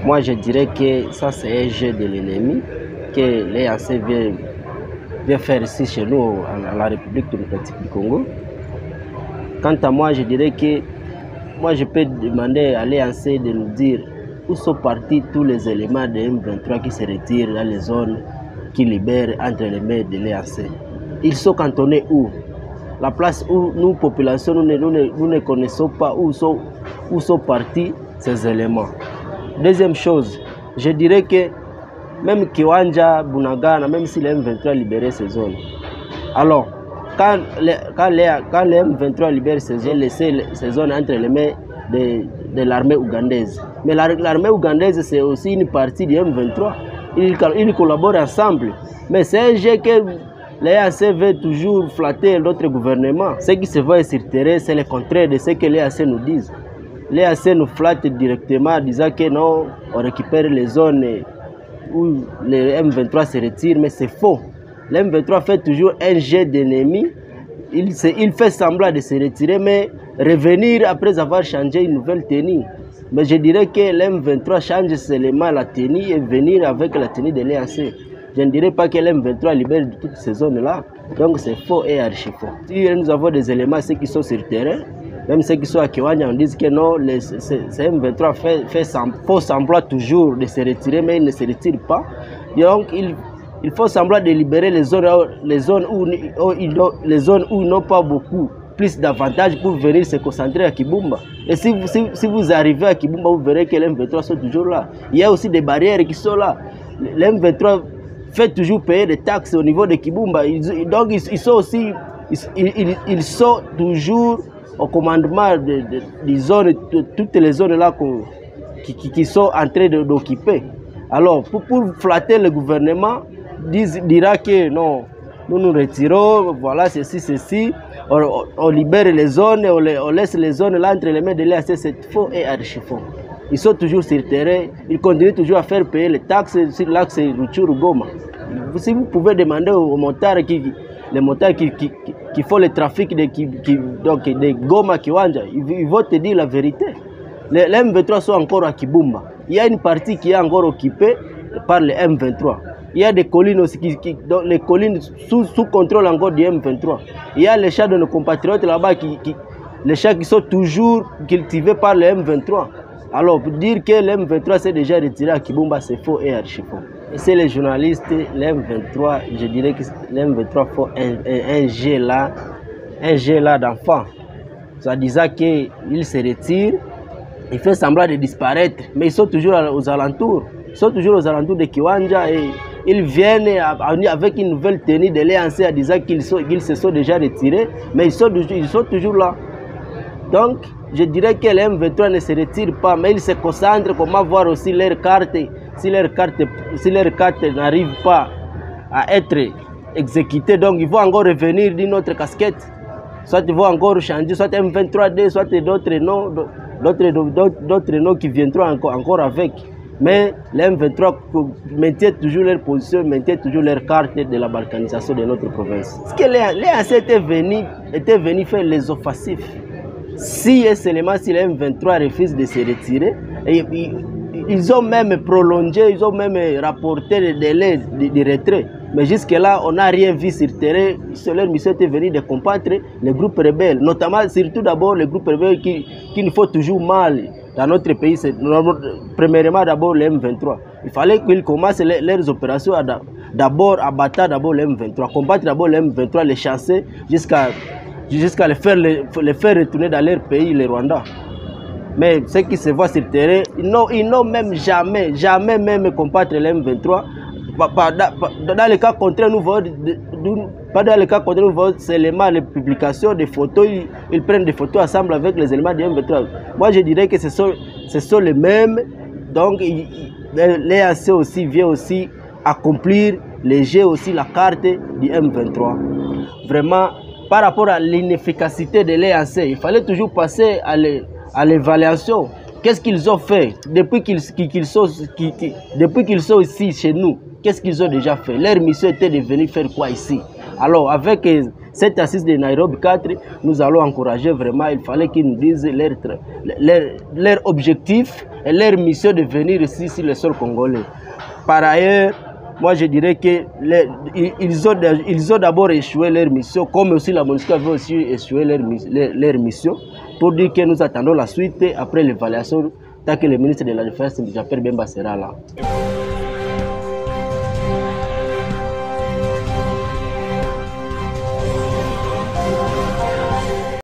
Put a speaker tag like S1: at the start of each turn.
S1: Moi, je dirais que ça, c'est un jeu de l'ennemi que l'EAC vient faire ici chez nous, à la République démocratique du Congo. Quant à moi, je dirais que moi, je peux demander à l'EAC de nous dire où sont partis tous les éléments de M23 qui se retirent dans les zones qui libèrent entre les mains de l'EAC. Ils sont cantonnés où? La place où nous, population, nous ne connaissons pas où sont partis ces éléments. Deuxième chose, je dirais que même Kiwanja, Bunagana, même si les M23 a libéré ces zones, alors quand les M23 libèrent ces zones, laissent ces zones entre les mains de l'armée ougandaise. Mais l'armée ougandaise, c'est aussi une partie du M23. Ils collaborent ensemble. Mais c'est un jeu que l'EAC veut toujours flatter notre gouvernement. Ce qui se voit sur le terrain, c'est le contraire de ce que l'EAC nous dit. L'EAC nous flatte directement en disant que non, on récupère les zones où les M23 se retirent, mais c'est faux. Le M23 fait toujours un jet d'ennemis. Il fait semblant de se retirer, mais revenir après avoir changé une nouvelle tenue. Mais je dirais que l'M23 change seulement la tenue et venir avec la tenue de l'EAC. Je ne dirais pas que l'M23 libère de toutes ces zones-là. Donc c'est faux et archi faux. Si nous avons des éléments, ceux qui sont sur le terrain, même ceux qui sont à Kiwanja, on dit que non, ces M23 font semblant toujours de se retirer, mais ils ne se retirent pas. Donc il faut semblant de libérer les zones où ils n'ont pas beaucoup plus d'avantages pour venir se concentrer à Kibumba. Et si vous arrivez à Kibumba, vous verrez que les M23 sont toujours là. Il y a aussi des barrières qui sont là. Les M23 fait toujours payer des taxes au niveau de Kibumba. Donc ils sont toujours au commandement des zones, de toutes les zones là qui sont en train d'occuper. Alors pour flatter le gouvernement, dira que non, nous nous retirons, voilà ceci, on libère les zones, on laisse les zones là entre les mains de l'EAC, c'est faux et archi faux. Ils sont toujours sur le terrain, ils continuent toujours à faire payer les taxes sur l'axe Rutshuru-Goma. Si vous pouvez demander aux motards qui font le trafic de Goma Kiwanja, ils vont te dire la vérité. Les M23 sont encore à Kibumba. Il y a une partie qui est encore occupée par les M23. Il y a des collines aussi, les collines sous contrôle encore du M23. Il y a les champs de nos compatriotes là-bas, les champs qui sont toujours cultivés par le M23. Alors, pour dire que le M23 s'est déjà retiré à Kibumba, c'est faux et archi faux. Et c'est les journalistes, le M23, je dirais que le M23 font un jeu là d'enfant. Ça disait qu'il se retire, il fait semblant de disparaître, mais ils sont toujours aux alentours. Ils sont toujours aux alentours de Kiwanja et ils viennent avec une nouvelle tenue de l'EAC en disant qu'ils se sont déjà retirés, mais ils sont toujours là. Donc, je dirais que les M23 ne se retirent pas, mais ils se concentrent comment voir aussi leurs cartes. Si leurs cartes n'arrivent pas à être exécutées, donc ils vont encore revenir d'une autre casquette. Soit ils vont encore changer, soit M23D, soit d'autres noms qui viendront encore avec. Mais les M23 maintiennent toujours leur position, maintiennent toujours leur carte de la balkanisation de notre province. Parce que l'EAC était venu faire les offensifs. Si et seulement si les M23 refusent de se retirer, ils ont même prolongé, ils ont même rapporté le délai de retrait. Mais jusque-là, on n'a rien vu sur le terrain. Leur mission était venue de combattre les groupes rebelles, notamment, surtout d'abord les groupes rebelles qui nous font toujours mal dans notre pays. Premièrement, d'abord les M23. Il fallait qu'ils commencent leurs opérations d'abord à battre d'abord les M23, combattre d'abord les M23, les chasser jusqu'à les faire retourner dans leur pays, le Rwanda. Mais ce qui se voit sur le terrain, ils n'ont même jamais même combattre les M23. Dans le cas contraire, nous voyons seulement les publications des photos, ils prennent des photos ensemble avec les éléments du M23. Moi, je dirais que ce sont les mêmes. Donc, l'EAC aussi vient aussi accomplir les jeux, aussi la carte du M23. Vraiment, par rapport à l'inefficacité de l'EAC, il fallait toujours passer à l'évaluation. Qu'est-ce qu'ils ont fait depuis qu'ils sont ici chez nous? Qu'est-ce qu'ils ont déjà fait? Leur mission était de venir faire quoi ici? Alors, avec cette assise de Nairobi 4, nous allons encourager vraiment, il fallait qu'ils nous disent leur objectif et leur mission de venir ici sur le sol congolais. Par ailleurs, moi je dirais qu'ils ont d'abord échoué leur mission, comme aussi la MONUSCO avait aussi échoué leur mission, pour dire que nous attendons la suite après l'évaluation, tant que le ministre de la Défense, Jean-Pierre Bemba, sera là.